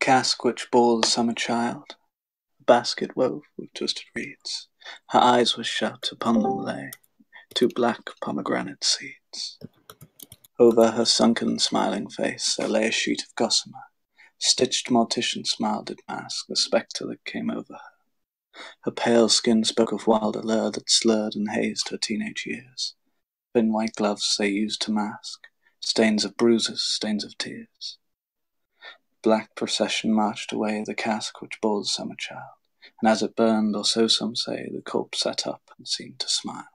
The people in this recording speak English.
cask which bore the summer child, a basket wove with twisted reeds. Her eyes were shut, upon them lay 2 black pomegranate seeds. Over her sunken smiling face there lay a sheet of gossamer. Stitched mortician smile did mask the spectre that came over her. Her pale skin spoke of wild allure that slurred and hazed her teenage years. Thin white gloves they used to mask stains of bruises, stains of tears. Black procession marched away the cask which bore the summer child, and as it burned, or so some say, the corpse sat up and seemed to smile.